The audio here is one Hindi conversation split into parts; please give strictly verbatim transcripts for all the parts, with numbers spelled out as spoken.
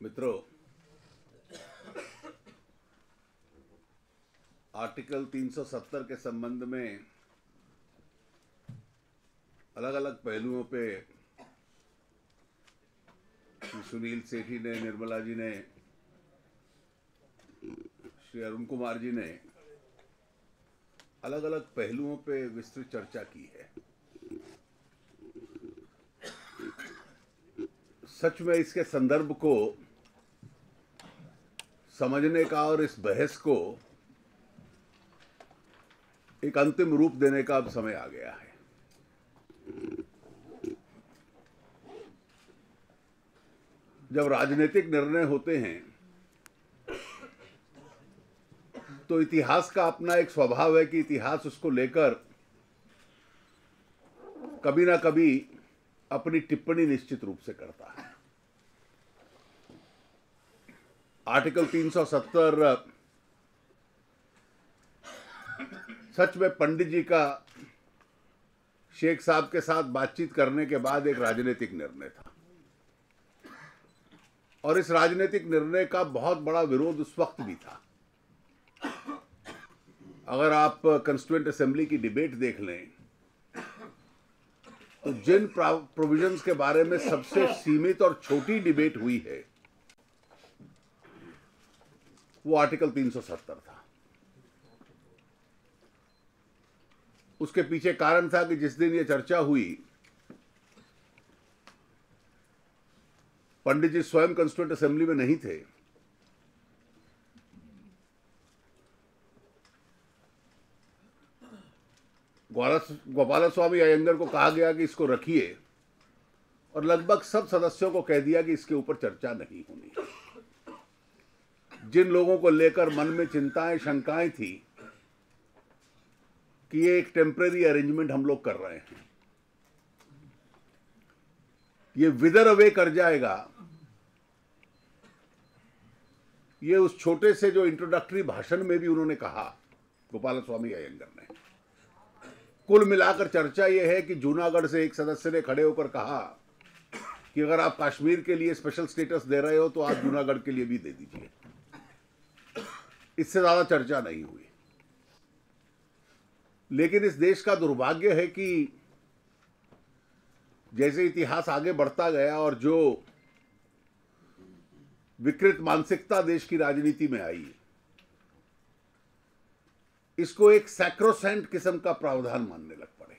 मित्रों, आर्टिकल तीन सौ सत्तर के संबंध में अलग अलग पहलुओं पे सुनील सेठी ने, निर्मला जी ने, श्री अरुण कुमार जी ने अलग अलग पहलुओं पे विस्तृत चर्चा की है। सच में इसके संदर्भ को समझने का और इस बहस को एक अंतिम रूप देने का अब समय आ गया है। जब राजनीतिक निर्णय होते हैं तो इतिहास का अपना एक स्वभाव है कि इतिहास उसको लेकर कभी ना कभी अपनी टिप्पणी निश्चित रूप से करता है। आर्टिकल तीन सौ सत्तर सच में पंडित जी का शेख साहब के साथ बातचीत करने के बाद एक राजनीतिक निर्णय था और इस राजनीतिक निर्णय का बहुत बड़ा विरोध उस वक्त भी था। अगर आप कॉन्स्टिट्यूएंट असेंबली की डिबेट देख लें तो जिन प्रोविजंस के बारे में सबसे सीमित और छोटी डिबेट हुई है वो आर्टिकल तीन सौ सत्तर था। उसके पीछे कारण था कि जिस दिन ये चर्चा हुई पंडित जी स्वयं कॉन्स्टिट्यूएंट असेंबली में नहीं थे। गोपाल स्वामी अयंगर को कहा गया कि इसको रखिए और लगभग सब सदस्यों को कह दिया कि इसके ऊपर चर्चा नहीं होनी। जिन लोगों को लेकर मन में चिंताएं, शंकाएं थी कि ये एक टेम्परेरी अरेंजमेंट हम लोग कर रहे हैं, ये विदर अवे कर जाएगा, ये उस छोटे से जो इंट्रोडक्टरी भाषण में भी उन्होंने कहा, गोपाल स्वामी अयंगर ने। कुल मिलाकर चर्चा यह है कि जूनागढ़ से एक सदस्य ने खड़े होकर कहा कि अगर आप कश्मीर के लिए स्पेशल स्टेटस दे रहे हो तो आप जूनागढ़ के लिए भी दे दीजिए। इससे ज्यादा चर्चा नहीं हुई। लेकिन इस देश का दुर्भाग्य है कि जैसे इतिहास आगे बढ़ता गया और जो विकृत मानसिकता देश की राजनीति में आई, इसको एक सैक्रोसेंट किस्म का प्रावधान मानने लग पड़े।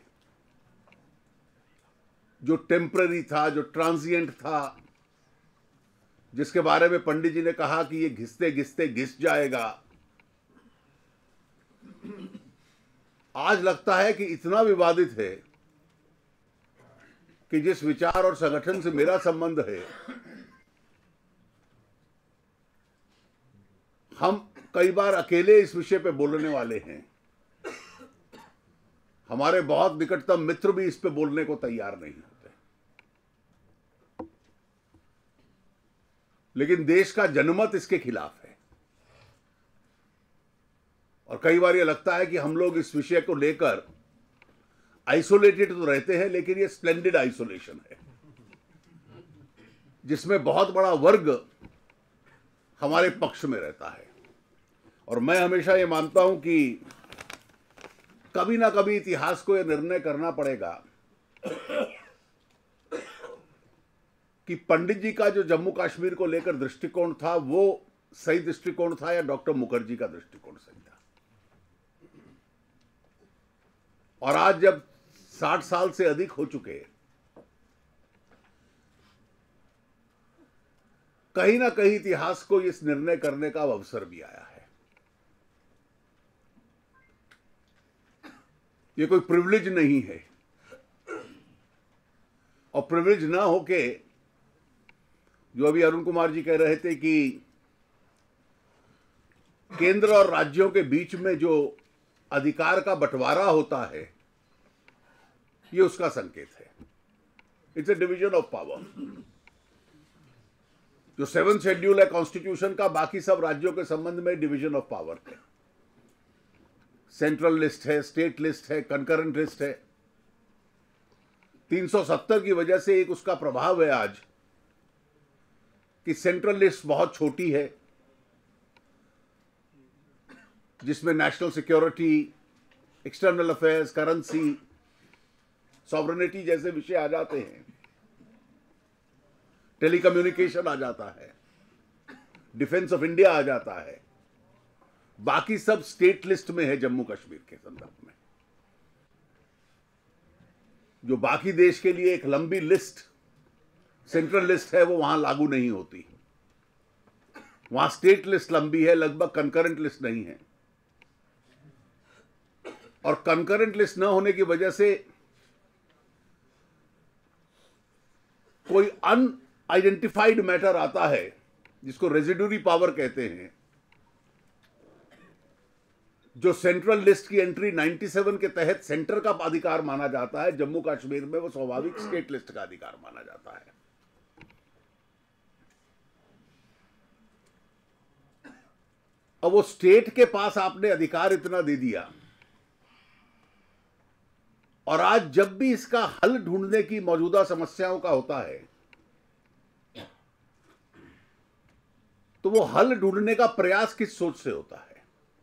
जो टेम्पररी था, जो ट्रांजिएंट था, जिसके बारे में पंडित जी ने कहा कि ये घिसते घिसते घिस जाएगा, आज लगता है कि इतना विवादित है कि जिस विचार और संगठन से मेरा संबंध है, हम कई बार अकेले इस विषय पे बोलने वाले हैं। हमारे बहुत निकटतम मित्र भी इस पे बोलने को तैयार नहीं होते। लेकिन देश का जनमत इसके खिलाफ है और कई बार ये लगता है कि हम लोग इस विषय को लेकर आइसोलेटेड तो रहते हैं, लेकिन ये स्प्लेंडेड आइसोलेशन है जिसमें बहुत बड़ा वर्ग हमारे पक्ष में रहता है। और मैं हमेशा ये मानता हूं कि कभी ना कभी इतिहास को यह निर्णय करना पड़ेगा कि पंडित जी का जो जम्मू कश्मीर को लेकर दृष्टिकोण था वो सही दृष्टिकोण था या डॉक्टर मुखर्जी का दृष्टिकोण सही था। और आज जब साठ साल से अधिक हो चुके, कहीं ना कहीं इतिहास को इस निर्णय करने का अवसर भी आया है। ये कोई प्रिविलेज नहीं है और प्रिविलेज ना होके, जो अभी अरुण कुमार जी कह रहे थे कि केंद्र और राज्यों के बीच में जो अधिकार का बंटवारा होता है, ये उसका संकेत है। It's a division of power. जो सेवन शेड्यूल है कॉन्स्टिट्यूशन का, बाकी सब राज्यों के संबंध में डिवीजन ऑफ पावर है। सेंट्रल लिस्ट है, स्टेट लिस्ट है, कंकरेंट लिस्ट है। तीन सौ सत्तर की वजह से एक उसका प्रभाव है आज कि सेंट्रल लिस्ट बहुत छोटी है, जिसमें national security, external affairs, currency, sovereignty जैसे विषय आ जाते हैं, टेलीकम्युनिकेशन आ जाता है, डिफेंस ऑफ इंडिया आ जाता है। बाकी सब स्टेट लिस्ट में है जम्मू कश्मीर के संदर्भ में। जो बाकी देश के लिए एक लंबी लिस्ट, सेंट्रल लिस्ट है, वो वहां लागू नहीं होती। वहां स्टेट लिस्ट लंबी है, लगभग कंकरेंट लिस्ट नहीं है। और कंकरेंट लिस्ट न होने की वजह से कोई अनआइडेंटिफाइड मैटर आता है, जिसको रेजिडुअरी पावर कहते हैं, जो सेंट्रल लिस्ट की एंट्री सत्तानवे के तहत सेंटर का अधिकार माना जाता है, जम्मू कश्मीर में वो स्वाभाविक स्टेट लिस्ट का अधिकार माना जाता है। अब वो स्टेट के पास आपने अधिकार इतना दे दिया, और आज जब भी इसका हल ढूंढने की मौजूदा समस्याओं का होता है, तो वो हल ढूंढने का प्रयास किस सोच से होता है?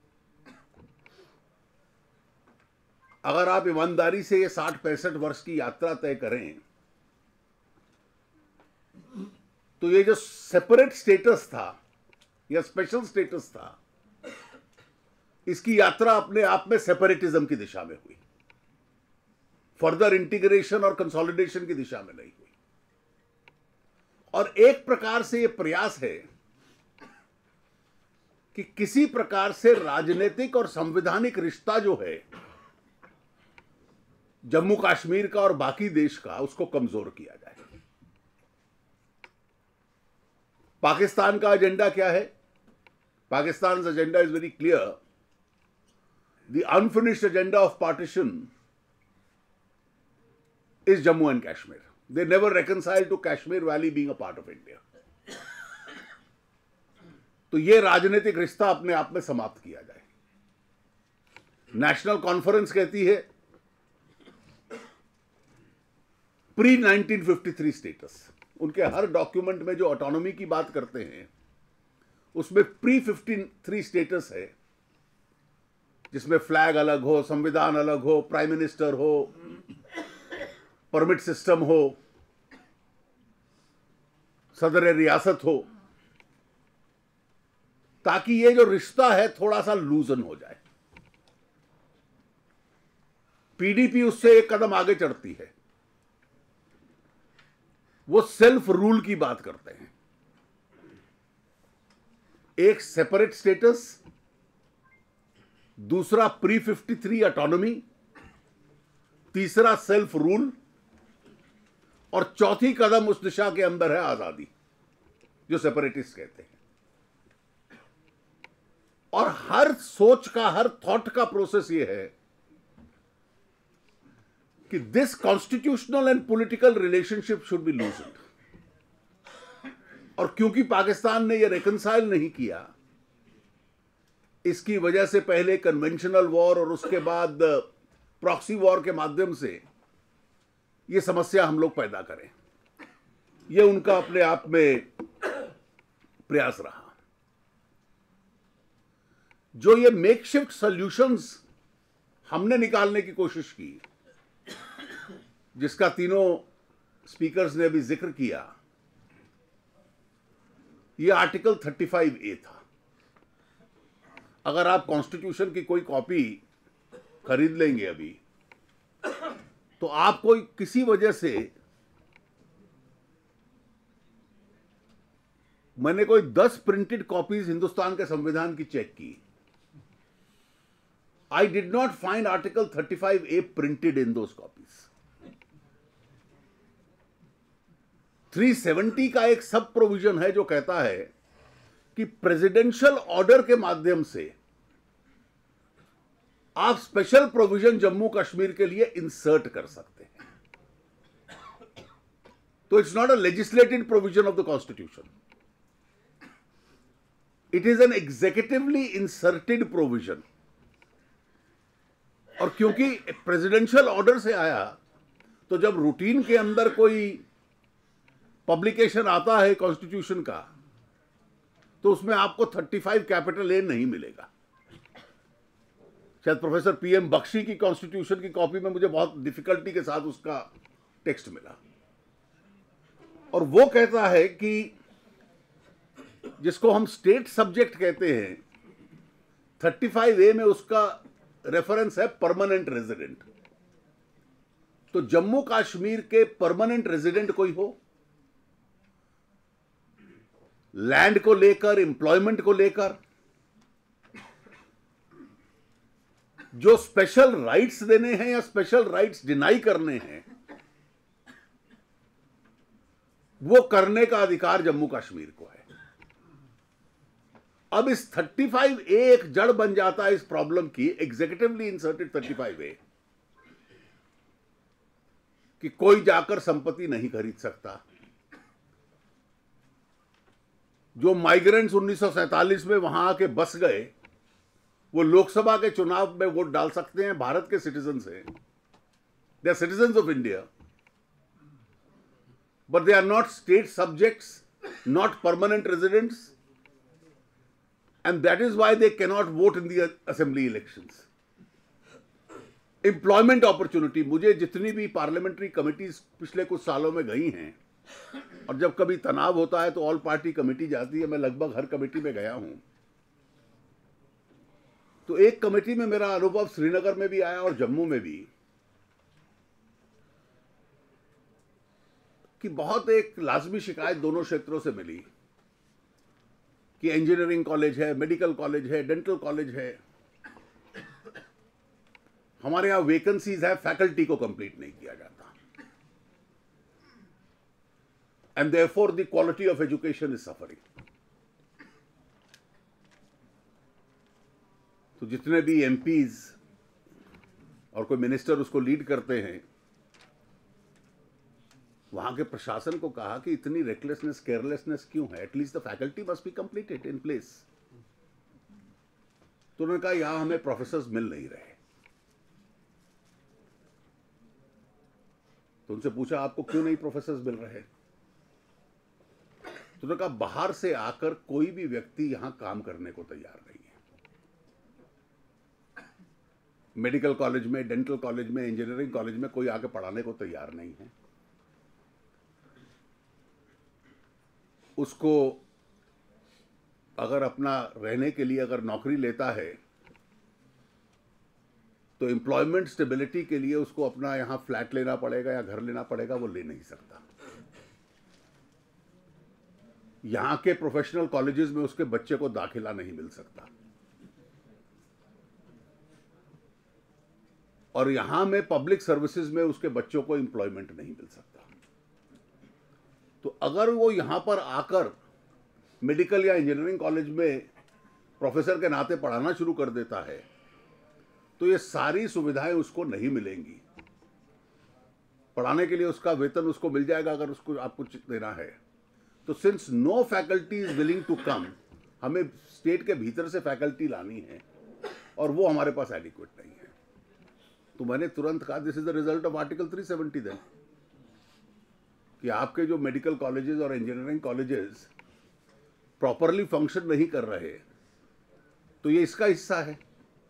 अगर आप ईमानदारी से ये साठ पैंसठ वर्ष की यात्रा तय करें, तो ये जो सेपरेट स्टेटस था या स्पेशल स्टेटस था, इसकी यात्रा अपने आप में सेपरेटिज्म की दिशा में हुई, फर्दर इंटीग्रेशन और कंसोलिडेशन की दिशा में नहीं हुई। और एक प्रकार से यह प्रयास है कि किसी प्रकार से राजनीतिक और संवैधानिक रिश्ता जो है जम्मू कश्मीर का और बाकी देश का, उसको कमजोर किया जाए। पाकिस्तान का एजेंडा क्या है? Pakistan agenda is very clear. The unfinished agenda of partition is Jammu and Kashmir. They never reconcile to Kashmir valley being a part of India. तो यह राजनीतिक रिश्ता अपने आप में समाप्त किया जाए। नेशनल कॉन्फ्रेंस कहती है pre nineteen fifty three status. उनके हर डॉक्यूमेंट में जो ऑटोनॉमी की बात करते हैं, उसमें प्री फिफ्टी थ्री स्टेटस है, जिसमें फ्लैग अलग हो, संविधान अलग हो, प्राइम मिनिस्टर हो, परमिट सिस्टम हो, सदर रियासत हो, ताकि ये जो रिश्ता है थोड़ा सा लूजन हो जाए। पीडीपी उससे एक कदम आगे चढ़ती है। वो सेल्फ रूल की बात करते हैं। एक सेपरेट स्टेटस, दूसरा प्री फिफ्टी थ्री ऑटोनॉमी, तीसरा सेल्फ रूल, और चौथी कदम उस दिशा के अंदर है आजादी, जो सेपरेटिस्ट कहते हैं। और हर सोच का, हर थॉट का प्रोसेस ये है कि this constitutional and political relationship should be loosed. और क्योंकि पाकिस्तान ने यह रिकंसाइल नहीं किया, इसकी वजह से पहले कन्वेंशनल वॉर और उसके बाद प्रॉक्सी वॉर के माध्यम से यह समस्या हम लोग पैदा करें, यह उनका अपने आप में प्रयास रहा। जो ये मेकशिफ्ट सॉल्यूशंस हमने निकालने की कोशिश की, जिसका तीनों स्पीकर्स ने अभी जिक्र किया, यह आर्टिकल थर्टी फाइव ए था। अगर आप कॉन्स्टिट्यूशन की कोई कॉपी खरीद लेंगे अभी, तो आपको किसी वजह से, मैंने कोई दस प्रिंटेड कॉपीज हिंदुस्तान के संविधान की चेक की, I did not find Article thirty-five A printed in those copies. three seventy का एक सब प्रोविजन है जो कहता है कि प्रेसिडेंशियल ऑर्डर के माध्यम से आप स्पेशल प्रोविजन जम्मू कश्मीर के लिए इंसर्ट कर सकते हैं। तो it's not a legislative provision of the constitution, it is an executively inserted provision. और क्योंकि प्रेसिडेंशियल ऑर्डर से आया, तो जब रूटीन के अंदर कोई पब्लिकेशन आता है कॉन्स्टिट्यूशन का, तो उसमें आपको पैंतीस कैपिटल ए नहीं मिलेगा। शायद प्रोफेसर पीएम बख्शी की कॉन्स्टिट्यूशन की कॉपी में मुझे बहुत डिफिकल्टी के साथ उसका टेक्स्ट मिला, और वो कहता है कि जिसको हम स्टेट सब्जेक्ट कहते हैं, पैंतीस ए में उसका रेफरेंस है परमानेंट रेजिडेंट। तो जम्मू कश्मीर के परमानेंट रेजिडेंट कोई हो, लैंड को लेकर, एम्प्लॉयमेंट को लेकर जो स्पेशल राइट्स देने हैं या स्पेशल राइट्स डिनाई करने हैं, वो करने का अधिकार जम्मू कश्मीर को है। अब इस पैंतीस ए एक जड़ बन जाता है इस प्रॉब्लम की, एग्जीक्यूटिवली इंसर्टेड पैंतीस ए, कि कोई जाकर संपत्ति नहीं खरीद सकता। जो माइग्रेंट्स उन्नीस सौ सैंतालीस में वहां आके बस गए, वो लोकसभा के चुनाव में वोट डाल सकते हैं, भारत के सिटीजन हैं, they are citizen of India, but they are not state subjects, not permanent residents, and that is why they cannot vote in the assembly elections. Employment opportunity, मुझे जितनी भी पार्लियामेंट्री कमिटीज पिछले कुछ सालों में गई हैं, और जब कभी तनाव होता है तो ऑल पार्टी कमेटी जाती है, मैं लगभग हर कमेटी में गया हूं, तो एक कमेटी में मेरा अनुभव श्रीनगर में भी आया और जम्मू में भी, कि बहुत एक लाजमी शिकायत दोनों क्षेत्रों से मिली कि इंजीनियरिंग कॉलेज है, मेडिकल कॉलेज है, डेंटल कॉलेज है, हमारे यहां वैकेंसीज है, फैकल्टी को कंप्लीट नहीं किया जाता, and therefore the quality of education is suffering. तो जितने भी एमपीज और कोई मिनिस्टर उसको लीड करते हैं, वहां के प्रशासन को कहा कि इतनी रेकलेसनेस, केयरलेसनेस क्यों है, at least the faculty must be completed in place. तो उन्होंने कहा यहां हमें प्रोफेसर्स मिल नहीं रहे। तो उनसे पूछा आपको क्यों नहीं प्रोफेसर्स मिल रहे? तो उन्होंने कहा बाहर से आकर कोई भी व्यक्ति यहां काम करने को तैयार नहीं है। मेडिकल कॉलेज में, डेंटल कॉलेज में, इंजीनियरिंग कॉलेज में कोई आके पढ़ाने को तैयार नहीं है। उसको अगर अपना रहने के लिए अगर नौकरी लेता है तो एम्प्लॉयमेंट स्टेबिलिटी के लिए उसको अपना यहां फ्लैट लेना पड़ेगा या घर लेना पड़ेगा, वो ले नहीं सकता। यहां के प्रोफेशनल कॉलेजेस में उसके बच्चे को दाखिला नहीं मिल सकता, और यहां में पब्लिक सर्विसेज में उसके बच्चों को एम्प्लॉयमेंट नहीं मिल सकता। तो अगर वो यहां पर आकर मेडिकल या इंजीनियरिंग कॉलेज में प्रोफेसर के नाते पढ़ाना शुरू कर देता है, तो ये सारी सुविधाएं उसको नहीं मिलेंगी। पढ़ाने के लिए उसका वेतन उसको मिल जाएगा अगर उसको आपको देना है। तो since no faculty is willing to come, हमें स्टेट के भीतर से फैकल्टी लानी है, और वो हमारे पास एडिक्वेट नहीं है। तो मैंने तुरंत कहा this is the result of article three seventy then, कि आपके जो मेडिकल कॉलेजेस और इंजीनियरिंग कॉलेजेस प्रॉपरली फंक्शन नहीं कर रहे, तो ये इसका हिस्सा है।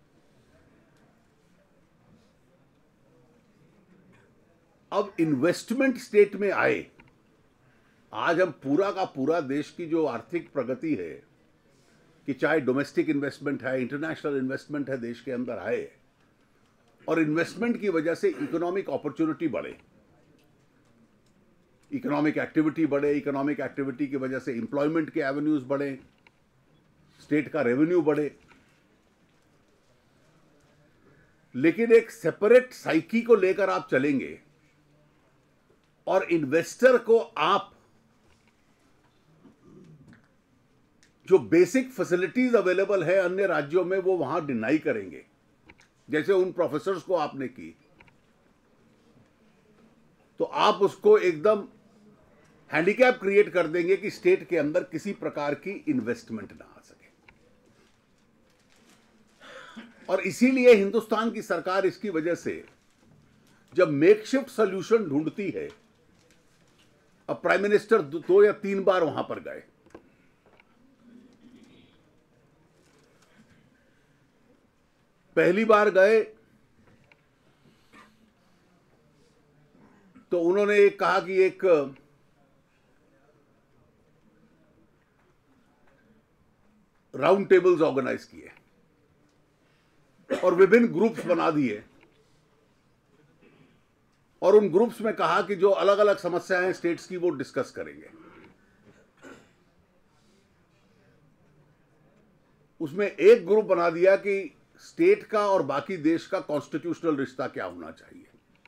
अब इन्वेस्टमेंट स्टेट में आए, आज हम पूरा का पूरा देश की जो आर्थिक प्रगति है, कि चाहे डोमेस्टिक इन्वेस्टमेंट है, इंटरनेशनल इन्वेस्टमेंट है, देश के अंदर आए, और इन्वेस्टमेंट की वजह से इकोनॉमिक अपॉर्चुनिटी बढ़े, इकोनॉमिक एक्टिविटी बढ़े, इकोनॉमिक एक्टिविटी की वजह से एम्प्लॉयमेंट के एवेन्यूज बढ़े, स्टेट का रेवेन्यू बढ़े। लेकिन एक सेपरेट साइकी को लेकर आप चलेंगे और इन्वेस्टर को आप जो बेसिक फैसिलिटीज अवेलेबल है अन्य राज्यों में वो वहां डिनाई करेंगे, जैसे उन प्रोफेसर्स को आपने की, तो आप उसको एकदम हैंडीकैप क्रिएट कर देंगे कि स्टेट के अंदर किसी प्रकार की इन्वेस्टमेंट ना आ सके। और इसीलिए हिंदुस्तान की सरकार इसकी वजह से जब मेकशिफ्ट सॉल्यूशन ढूंढती है, अब प्राइम मिनिस्टर दो या तीन बार वहां पर गए, पहली बार गए तो उन्होंने एक कहा कि एक राउंड टेबल्स ऑर्गेनाइज किए और विभिन्न ग्रुप्स बना दिए और उन ग्रुप्स में कहा कि जो अलग अलग समस्याएं हैं स्टेट्स की वो डिस्कस करेंगे। उसमें एक ग्रुप बना दिया कि स्टेट का और बाकी देश का कॉन्स्टिट्यूशनल रिश्ता क्या होना चाहिए।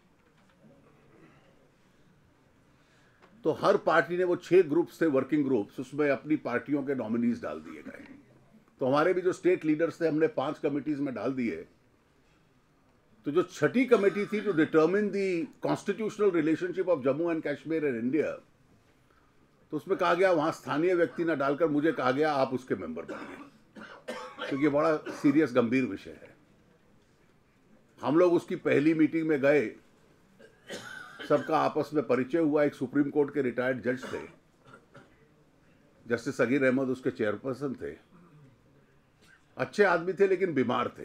तो हर पार्टी ने, वो छह ग्रुप्स थे, वर्किंग ग्रुप्स, उसमें अपनी पार्टियों के नॉमिनीज डाल दिए गए। तो हमारे भी जो स्टेट लीडर्स थे हमने पांच कमिटीज में डाल दिए। तो जो छठी कमेटी थी to determine the constitutional relationship of Jammu and Kashmir and India, तो उसमें कहा गया वहां स्थानीय व्यक्ति ना डालकर मुझे कहा गया आप उसके मेंबर बनिए, क्योंकि तो बड़ा सीरियस गंभीर विषय है। हम लोग उसकी पहली मीटिंग में गए, सबका आपस में परिचय हुआ। एक सुप्रीम कोर्ट के रिटायर्ड जज थे, जस्टिस सगीर अहमद उसके चेयरपर्सन थे। अच्छे आदमी थे लेकिन बीमार थे।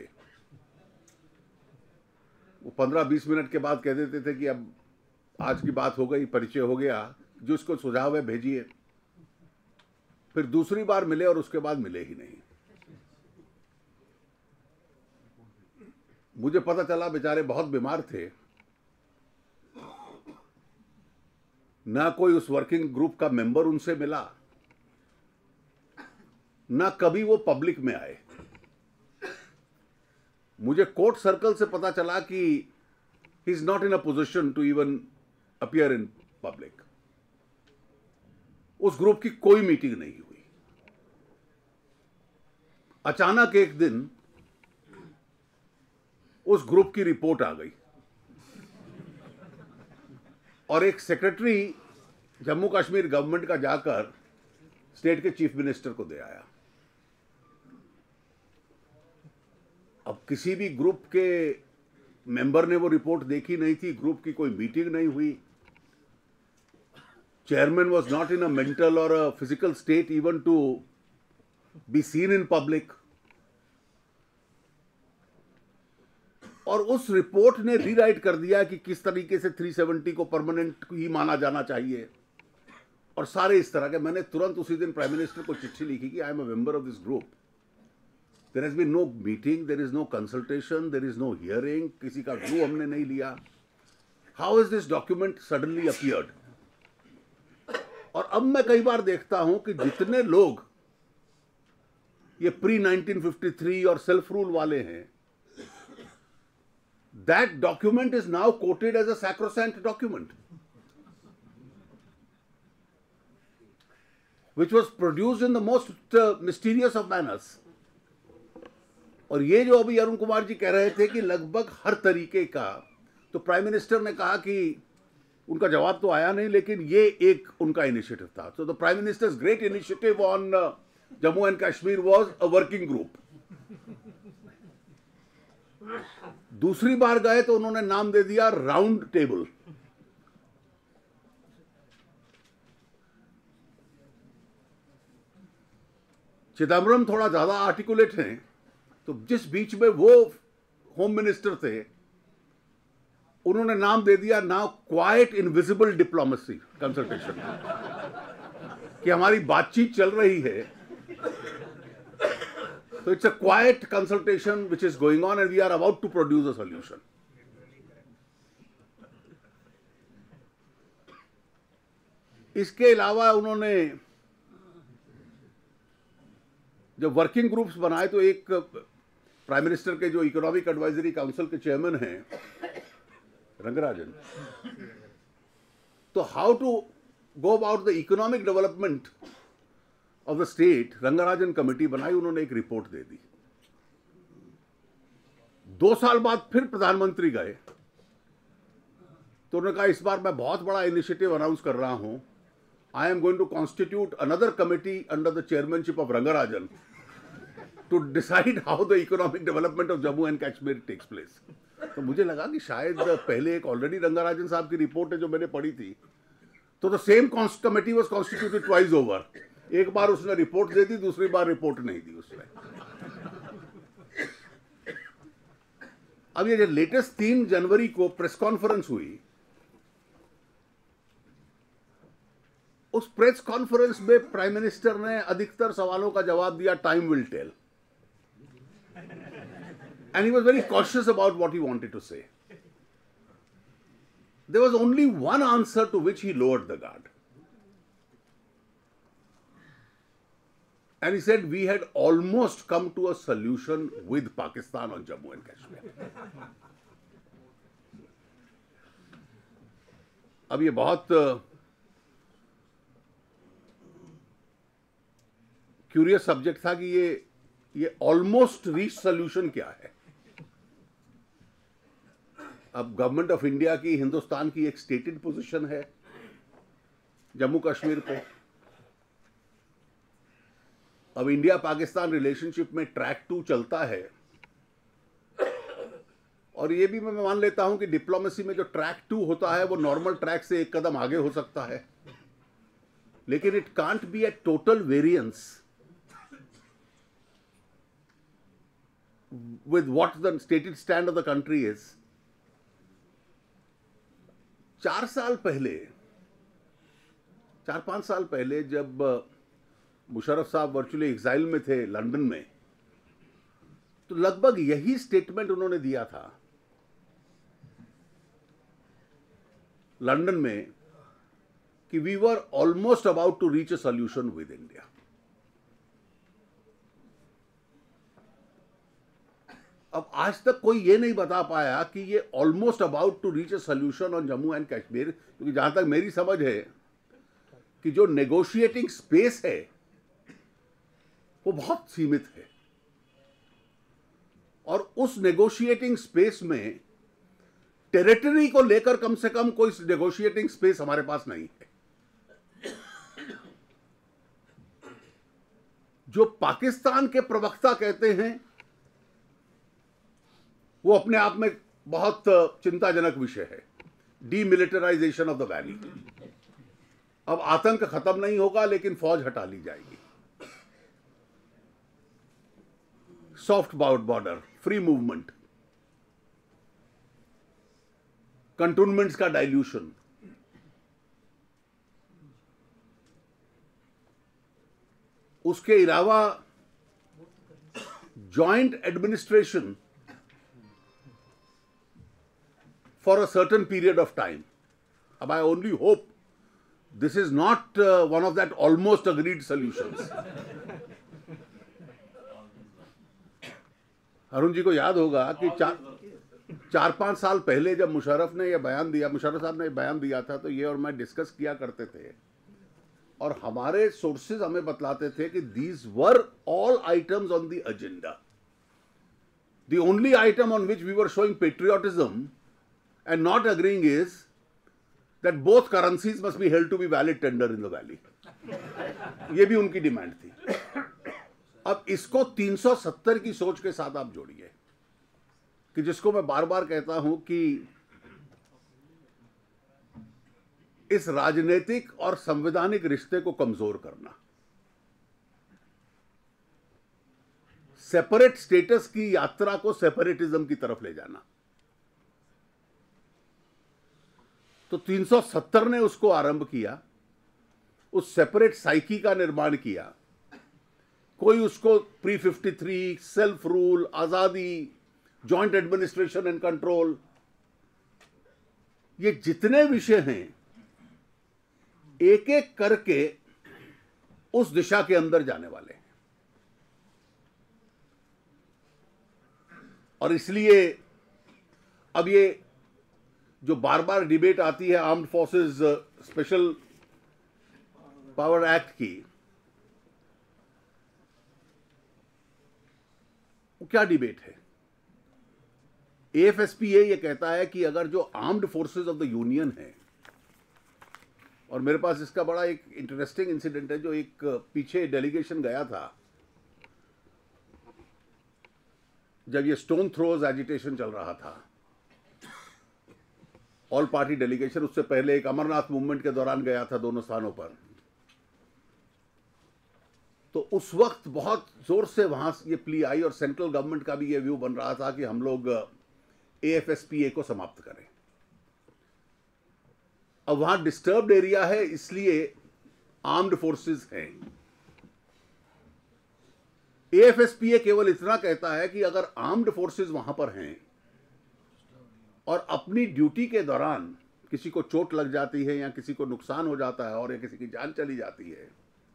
वो पंद्रह बीस मिनट के बाद कह देते थे कि अब आज की बात हो गई, परिचय हो गया, जो इसको सुझाव है भेजिए। फिर दूसरी बार मिले और उसके बाद मिले ही नहीं। मुझे पता चला बेचारे बहुत बीमार थे, ना कोई उस वर्किंग ग्रुप का मेंबर उनसे मिला, ना कभी वो पब्लिक में आए। मुझे कोर्ट सर्कल से पता चला कि he is not in a position to even appear in public. उस ग्रुप की कोई मीटिंग नहीं हुई। अचानक एक दिन उस ग्रुप की रिपोर्ट आ गई और एक सेक्रेटरी जम्मू कश्मीर गवर्नमेंट का जाकर स्टेट के चीफ मिनिस्टर को दे आया। अब किसी भी ग्रुप के मेंबर ने वो रिपोर्ट देखी नहीं थी, ग्रुप की कोई मीटिंग नहीं हुई, chairman was not in a mental और a physical state even to be seen in public. और उस रिपोर्ट ने रीराइट कर दिया कि किस तरीके से तीन सौ सत्तर को परमानेंट ही माना जाना चाहिए और सारे इस तरह के। मैंने तुरंत उसी दिन प्राइम मिनिस्टर को चिट्ठी लिखी कि I am a member of this group, there has been no meeting, there is no consultation, there is no hearing, किसी का व्यू हमने नहीं लिया। How is this document suddenly appeared? और अब मैं कई बार देखता हूं कि जितने लोग ये प्री नाइनटीन फिफ्टी थ्री और सेल्फ रूल वाले हैं, that document is now quoted as a sacrosanct document, which was produced in the most uh, mysterious of manners. और ये जो अभी अरुण कुमार जी कह रहे थे कि लगभग हर तरीके का, तो प्राइम मिनिस्टर ने कहा कि उनका जवाब तो आया नहीं, लेकिन ये एक उनका इनिशिएटिव था। So the Prime Minister's great initiative on uh, Jammu and Kashmir was a working group. दूसरी बार गए तो उन्होंने नाम दे दिया राउंड टेबल। चिदम्बरम थोड़ा ज्यादा आर्टिकुलेट हैं, तो जिस बीच में वो होम मिनिस्टर थे, उन्होंने नाम दे दिया now quite invisible diplomacy consultation, कि हमारी बातचीत चल रही है, so it's a quiet consultation which is going on and we are about to produce a solution. इसके अलावा उन्होंने जब वर्किंग ग्रुप्स बनाए तो एक प्राइम मिनिस्टर के जो इकोनॉमिक एडवाइजरी काउंसिल के चेयरमैन हैं रंगराजन, तो how to go about the economic development of the state, Rangarajan committee बनाई, उन्होंने एक रिपोर्ट दे दी। दो साल बाद फिर प्रधानमंत्री गए तो उन्होंने कहा इस बार मैं बहुत बड़ा इनिशिएटिव अनाउंस कर रहा हूं, I am going to constitute another committee under the chairmanship of Rangarajan to decide how the economic development of Jammu and Kashmir takes place. तो मुझे लगा कि शायद पहले एक ऑलरेडी रंगराजन साहब की रिपोर्ट है जो मैंने पढ़ी थी, तो the same committee was constituted twice over. एक बार उसने रिपोर्ट दे दी, दूसरी बार रिपोर्ट नहीं दी उसने। अब ये जो लेटेस्ट तीन जनवरी को प्रेस कॉन्फ्रेंस हुई, उस प्रेस कॉन्फ्रेंस में प्राइम मिनिस्टर ने अधिकतर सवालों का जवाब दिया time will tell, and he was very cautious about what he wanted to say. There was only one answer to which he lowered the guard. And he said, we had almost come to a solution with Pakistan on Jammu and Kashmir. अब ये बहुत क्यूरियस सब्जेक्ट था कि ये ये ऑलमोस्ट रीच सोल्यूशन क्या है. अब गवर्नमेंट ऑफ इंडिया की, हिंदुस्तान की एक स्टेटेड पोजीशन है जम्मू कश्मीर पे. अब इंडिया पाकिस्तान रिलेशनशिप में ट्रैक टू चलता है, और ये भी मैं मान लेता हूं कि डिप्लोमेसी में जो ट्रैक टू होता है वो नॉर्मल ट्रैक से एक कदम आगे हो सकता है, लेकिन it can't be a total variance with what the stated stand of the country is. चार साल पहले, चार पांच साल पहले जब मुशर्रफ साहब वर्चुअली एग्जाइल में थे लंदन में, तो लगभग यही स्टेटमेंट उन्होंने दिया था लंदन में कि we were almost about to reach a solution with India. अब आज तक कोई ये नहीं बता पाया कि ये almost about to reach a solution on Jammu and Kashmir, क्योंकि जहां तक मेरी समझ है कि जो नेगोशिएटिंग स्पेस है वो बहुत सीमित है, और उस नेगोशिएटिंग स्पेस में टेरिटरी को लेकर कम से कम कोई नेगोशिएटिंग स्पेस हमारे पास नहीं है. जो पाकिस्तान के प्रवक्ता कहते हैं वो अपने आप में बहुत चिंताजनक विषय है, डीमिलिटराइजेशन ऑफ द वैली. अब आतंक खत्म नहीं होगा, लेकिन फौज हटा ली जाएगी. Soft border, free movement, cantonments का डाइल्यूशन, उसके अलावा joint administration for a certain period of time. Ab, I only hope this is not uh, one of that almost agreed solutions. Arun ji को याद होगा कि चार चार पांच साल पहले जब मुशर्रफ ने यह बयान दिया, मुशर्रफ साहब ने बयान दिया था, तो ये और मैं डिस्कस किया करते थे, और हमारे सोर्सेज हमें बतलाते थे कि these were all items on the agenda. The only item on which we were showing patriotism and not agreeing is that both currencies must be held to be valid tender in the valley. ये भी उनकी डिमांड थी. अब इसको तीन सौ सत्तर की सोच के साथ आप जोड़िए, कि जिसको मैं बार बार कहता हूं कि इस राजनीतिक और संवैधानिक रिश्ते को कमजोर करना, सेपरेट स्टेटस की यात्रा को सेपरेटिज्म की तरफ ले जाना. तो तीन सौ सत्तर ने उसको आरंभ किया, उस सेपरेट साइकी का निर्माण किया. कोई उसको pre fifty three, self rule, आजादी, जॉइंट एडमिनिस्ट्रेशन एंड कंट्रोल, ये जितने विषय हैं एक एक करके उस दिशा के अंदर जाने वाले हैं. और इसलिए अब ये जो बार बार डिबेट आती है armed forces special power act की, वो क्या डिबेट है? एएफएसपीए ये कहता है कि अगर जो armed forces of the union है, और मेरे पास इसका बड़ा एक इंटरेस्टिंग इंसिडेंट है, जो एक पीछे डेलीगेशन गया था जब ये स्टोन थ्रोज एजिटेशन चल रहा था, ऑल पार्टी डेलीगेशन. उससे पहले एक अमरनाथ मूवमेंट के दौरान गया था दोनों स्थानों पर. तो उस वक्त बहुत जोर से वहां ये प्ली आई, और सेंट्रल गवर्नमेंट का भी ये व्यू बन रहा था कि हम लोग A F S P A को समाप्त करें। अब वहां डिस्टर्ब्ड एरिया है, इसलिए आर्म्ड फोर्सेस हैं। A F S P A केवल इतना कहता है कि अगर आर्म्ड फोर्सेस वहां पर हैं और अपनी ड्यूटी के दौरान किसी को चोट लग जाती है या किसी को नुकसान हो जाता है और या किसी की जान चली जाती है,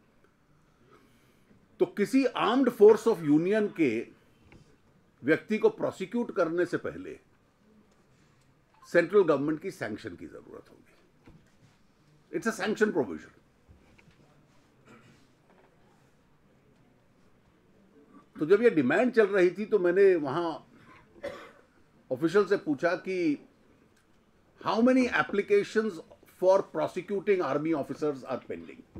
तो किसी आर्म्ड फोर्स ऑफ यूनियन के व्यक्ति को प्रोसिक्यूट करने से पहले सेंट्रल गवर्नमेंट की सैंक्शन की जरूरत होगी। It's a sanction provision. तो जब ये डिमांड चल रही थी तो मैंने वहां ऑफिशियल से पूछा कि how many applications for prosecuting army officers are pending.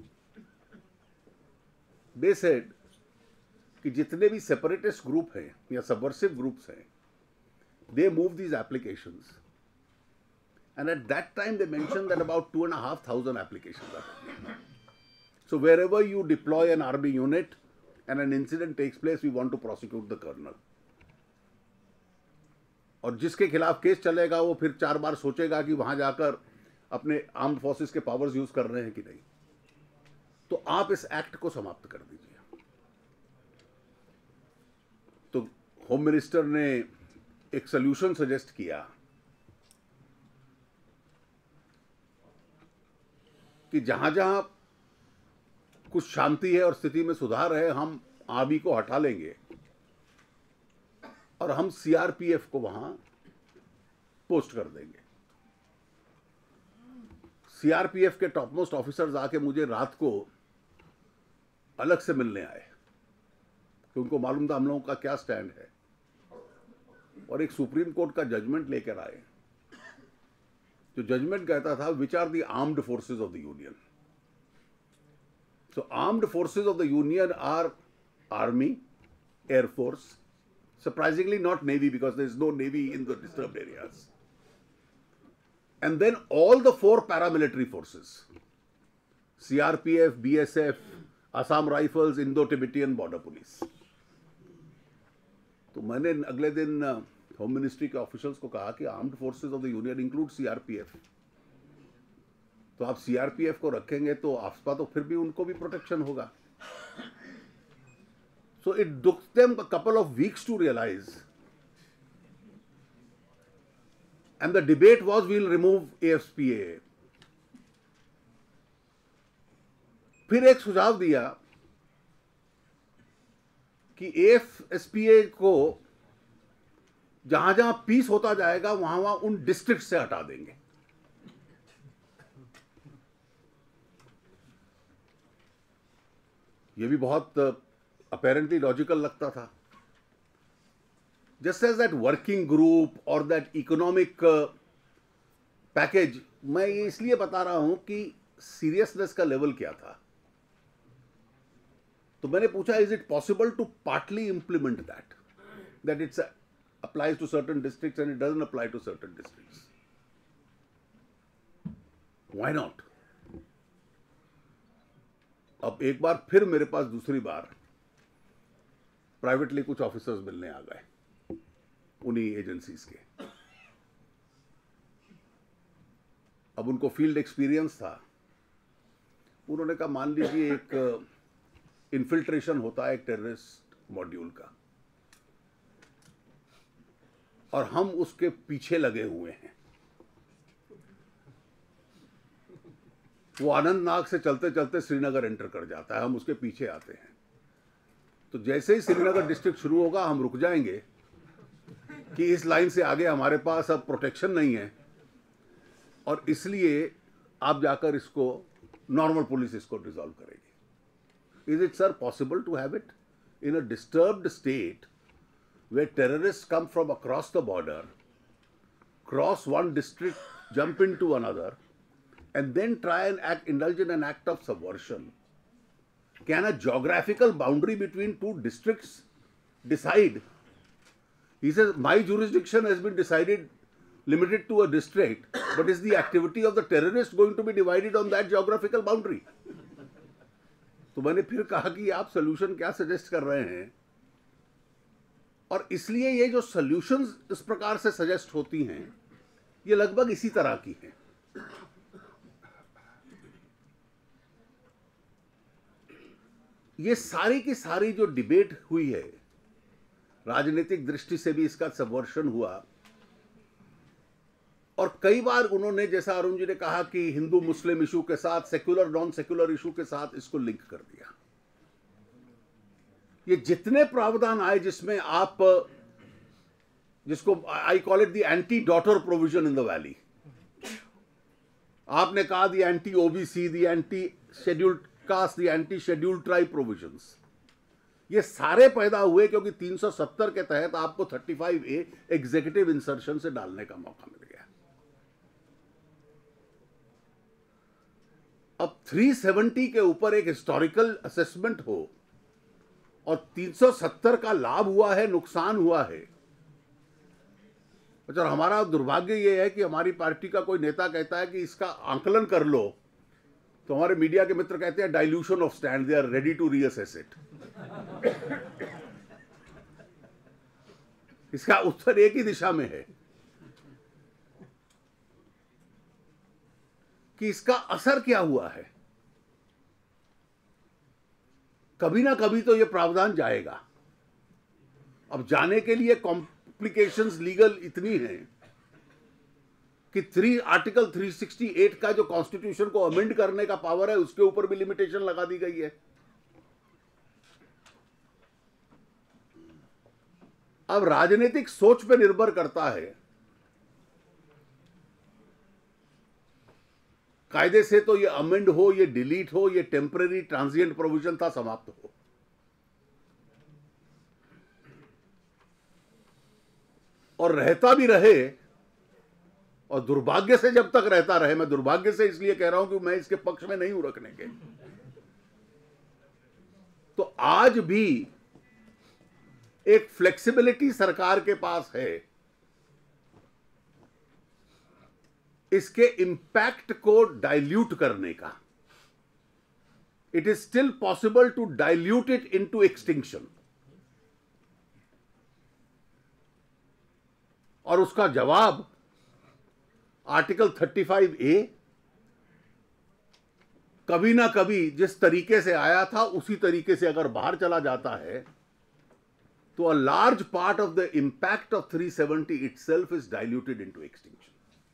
They said कि जितने भी सेपरेटिस्ट ग्रुप हैं या सबवर्सिव ग्रुप्स हैं, they move these applications, and at that time they mentioned that about two and a half thousand applications are pending. So wherever you deploy an army unit and an incident takes place, we want to prosecute the colonel. और जिसके खिलाफ केस चलेगा वो फिर चार बार सोचेगा कि वहां जाकर अपने आर्म्ड फोर्सेस के पावर्स यूज कर रहे हैं कि नहीं। तो आप इस एक्ट को समाप्त कर दीजिए। तो होम मिनिस्टर ने एक सोल्यूशन सजेस्ट किया कि जहां जहां कुछ शांति है और स्थिति में सुधार है, हम आर्मी को हटा लेंगे और हम सी आर पी एफ को वहां पोस्ट कर देंगे। सी आर पी एफ के टॉप मोस्ट ऑफिसर्स आके मुझे रात को अलग से मिलने आए कि उनको मालूम था हम लोगों का क्या स्टैंड है, और एक सुप्रीम कोर्ट का जजमेंट लेकर आए। जो जजमेंट कहता था which are the armed forces of the union. So armed forces of the union are army, air force, surprisingly not navy because there is no navy in the disturbed areas, and then all the four paramilitary forces, C R P F, B S F, Assam Rifles, Indo-Tibetan Border Police. तो मैंने अगले दिन होम मिनिस्ट्री के ऑफिशियल्स को कहा कि armed forces of the union include C R P F. तो आप सी आर पी एफ को रखेंगे तो आसपास तो फिर भी उनको भी प्रोटेक्शन होगा। So it took them a couple of weeks to realize, and the debate was we'll remove A F P A. फिर एक सुझाव दिया कि A F S P A को जहां जहां पीस होता जाएगा वहां वहां उन डिस्ट्रिक्ट से हटा देंगे। ये भी बहुत apparently logical लगता था। Just as that working group or that economic uh, package, मैं ये इसलिए बता रहा हूं कि सीरियसनेस का लेवल क्या था। तो मैंने पूछा is it possible to partly implement that, that it applies to certain districts and it doesn't apply to certain districts? Why not? अब एक बार फिर मेरे पास दूसरी बार प्राइवेटली कुछ ऑफिसर्स मिलने आ गए उन्हीं एजेंसीज के। अब उनको फील्ड एक्सपीरियंस था। उन्होंने कहा मान लीजिए एक इन्फिल्ट्रेशन होता है एक टेररिस्ट मॉड्यूल का और हम उसके पीछे लगे हुए हैं। वो आनंदनाग से चलते चलते श्रीनगर एंटर कर जाता है, हम उसके पीछे आते हैं। तो जैसे ही श्रीनगर डिस्ट्रिक्ट शुरू होगा हम रुक जाएंगे कि इस लाइन से आगे हमारे पास अब प्रोटेक्शन नहीं है और इसलिए आप जाकर इसको नॉर्मल पुलिस इसको डिसॉल्व करेगी। Is it sir possible to have it in a disturbed state where terrorist come from across the border, cross one district, jump into another and then try and act, indulge in an act of subversion? Can a geographical boundary between two districts decide? He says, my jurisdiction has been decided, limited to a district, but is the activity of the terrorist going to be divided on that geographical boundary? तो मैंने फिर कहा कि आप सोल्यूशन क्या सजेस्ट कर रहे हैं और इसलिए ये जो सॉल्यूशंस इस प्रकार से सजेस्ट होती हैं ये लगभग इसी तरह की हैं। ये सारी की सारी जो डिबेट हुई है, राजनीतिक दृष्टि से भी इसका सबवर्शन हुआ, और कई बार उन्होंने, जैसा अरुण जी ने कहा कि हिंदू मुस्लिम इशू के साथ, सेक्युलर नॉन सेक्युलर इशू के साथ इसको लिंक कर दिया। ये जितने प्रावधान आए जिसमें आप, जिसको I call it the anti daughter provision in the valley, आपने कहा the anti OBC, the anti scheduled caste, the anti scheduled tribe provisions, ये सारे पैदा हुए क्योंकि तीन सौ सत्तर के तहत आपको पैंतीस ए एग्जीक्यूटिव इंसर्शन से डालने का मौका मिल गया। अब तीन सौ सत्तर के ऊपर एक हिस्टोरिकल असेसमेंट हो और तीन सौ सत्तर का लाभ हुआ है, नुकसान हुआ है। अच्छा, हमारा दुर्भाग्य यह है कि हमारी पार्टी का कोई नेता कहता है कि इसका आंकलन कर लो, तो हमारे मीडिया के मित्र कहते हैं dilution of stand, they are ready to reassess it. इसका उत्तर एक ही दिशा में है कि इसका असर क्या हुआ है। कभी ना कभी तो यह प्रावधान जाएगा। अब जाने के लिए कॉम्प्लिकेशंस लीगल इतनी हैं कि थ्री आर्टिकल तीन सौ अड़सठ का जो कॉन्स्टिट्यूशन को अमेंड करने का पावर है उसके ऊपर भी लिमिटेशन लगा दी गई है। अब राजनीतिक सोच पे निर्भर करता है। कायदे से तो ये अमेंड हो, ये डिलीट हो, ये टेम्पररी ट्रांजिएंट प्रोविजन था, समाप्त हो। और रहता भी रहे, और दुर्भाग्य से जब तक रहता रहे, मैं दुर्भाग्य से इसलिए कह रहा हूं कि मैं इसके पक्ष में नहीं हूं रखने के, तो आज भी एक फ्लेक्सिबिलिटी सरकार के पास है इसके इंपैक्ट को डाइल्यूट करने का। It is still possible to dilute it into extinction. और उसका जवाब आर्टिकल पैंतीस ए कभी ना कभी जिस तरीके से आया था उसी तरीके से अगर बाहर चला जाता है तो a large part of the impact of तीन सौ सत्तर itself is diluted into extinction.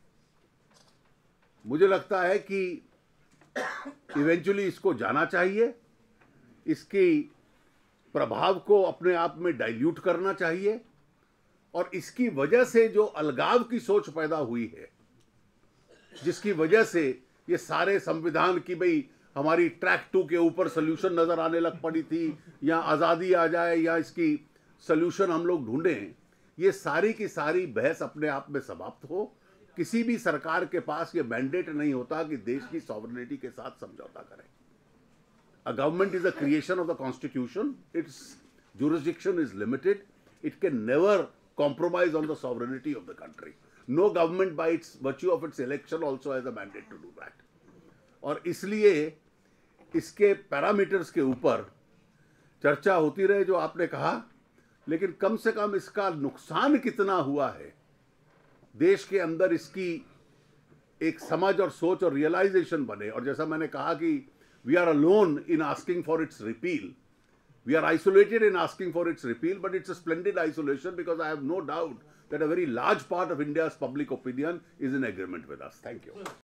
मुझे लगता है कि इवेंचुअली इसको जाना चाहिए, इसकी प्रभाव को अपने आप में डाइल्यूट करना चाहिए, और इसकी वजह से जो अलगाव की सोच पैदा हुई है, जिसकी वजह से ये सारे संविधान की भाई हमारी ट्रैक टू के ऊपर सोल्यूशन नजर आने लग पड़ी थी, या आज़ादी आ जाए या इसकी सोल्यूशन हम लोग ढूंढें, ये सारी की सारी बहस अपने आप में समाप्त हो। किसी भी सरकार के पास ये मैंडेट नहीं होता कि देश की सॉवरेनिटी के साथ समझौता करें। A government is a creation of the constitution, it's jurisdiction is limited, it can never compromise on the sovereignty of the country. No government by its virtue of its election also has a mandate to do that. और इसलिए इसके पैरामीटर्स के ऊपर चर्चा होती रहे जो आपने कहा, लेकिन कम से कम इसका नुकसान कितना हुआ है, देश के अंदर इसकी एक समझ और सोच और रियलाइजेशन बने। और जैसा मैंने कहा कि we are alone in asking for its repeal, we are isolated in asking for its repeal, but it's a splendid isolation because I have no doubt that a very large part of India's public opinion is in agreement with us. Thank you.